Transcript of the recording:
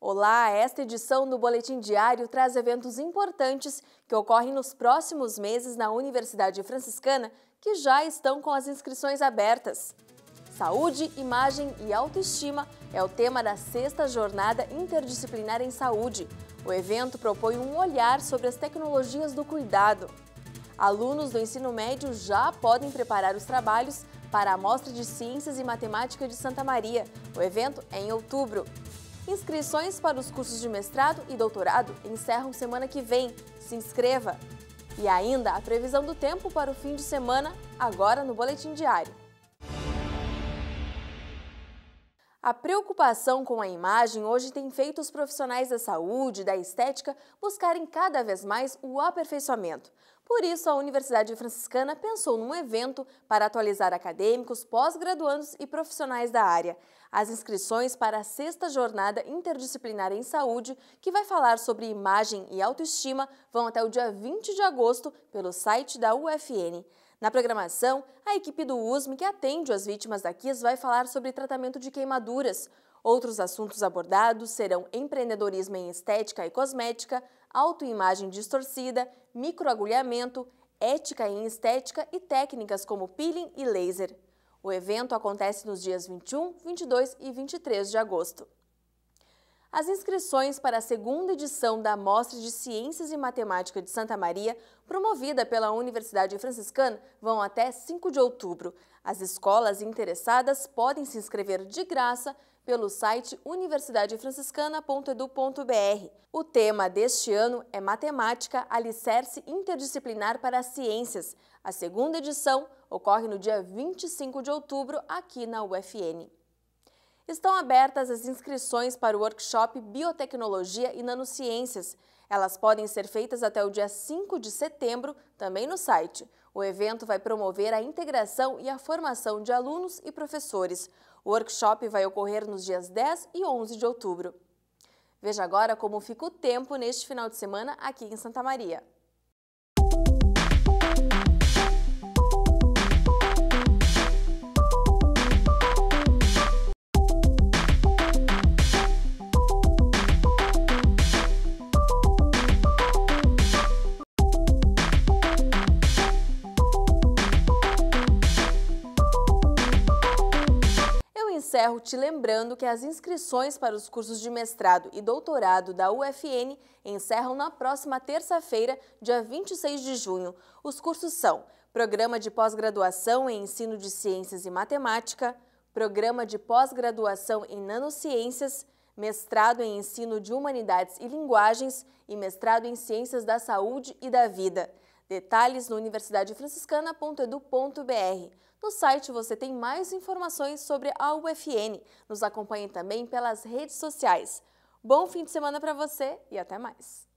Olá, esta edição do Boletim Diário traz eventos importantes que ocorrem nos próximos meses na Universidade Franciscana, que já estão com as inscrições abertas. Saúde, imagem e autoestima é o tema da 6ª Jornada Interdisciplinar em Saúde. O evento propõe um olhar sobre as tecnologias do cuidado. Alunos do ensino médio já podem preparar os trabalhos para a Mostra de Ciências e Matemática de Santa Maria. O evento é em outubro. Inscrições para os cursos de mestrado e doutorado encerram semana que vem. Se inscreva! E ainda a previsão do tempo para o fim de semana, agora no Boletim Diário. A preocupação com a imagem hoje tem feito os profissionais da saúde e da estética buscarem cada vez mais o aperfeiçoamento. Por isso, a Universidade Franciscana pensou num evento para atualizar acadêmicos, pós-graduandos e profissionais da área. As inscrições para a 6ª Jornada Interdisciplinar em Saúde, que vai falar sobre imagem e autoestima, vão até o dia 20 de agosto pelo site da UFN. Na programação, a equipe do USM, que atende as vítimas da KIS, vai falar sobre tratamento de queimaduras. Outros assuntos abordados serão empreendedorismo em estética e cosmética, autoimagem distorcida, microagulhamento, ética em estética e técnicas como peeling e laser. O evento acontece nos dias 21, 22 e 23 de agosto. As inscrições para a 2ª edição da Mostra de Ciências e Matemática de Santa Maria, promovida pela Universidade Franciscana, vão até 5 de outubro. As escolas interessadas podem se inscrever de graça pelo site universidadefranciscana.edu.br. O tema deste ano é Matemática, Alicerce Interdisciplinar para as Ciências. A 2ª edição ocorre no dia 25 de outubro, aqui na UFN. Estão abertas as inscrições para o workshop Biotecnologia e Nanociências. Elas podem ser feitas até o dia 5 de setembro, também no site. O evento vai promover a integração e a formação de alunos e professores. O workshop vai ocorrer nos dias 10 e 11 de outubro. Veja agora como fica o tempo neste final de semana aqui em Santa Maria. Encerro te lembrando que as inscrições para os cursos de mestrado e doutorado da UFN encerram na próxima terça-feira, dia 26 de junho. Os cursos são Programa de Pós-Graduação em Ensino de Ciências e Matemática, Programa de Pós-Graduação em Nanociências, Mestrado em Ensino de Humanidades e Linguagens e Mestrado em Ciências da Saúde e da Vida. Detalhes no universidadefranciscana.edu.br. No site você tem mais informações sobre a UFN. Nos acompanhe também pelas redes sociais. Bom fim de semana para você e até mais!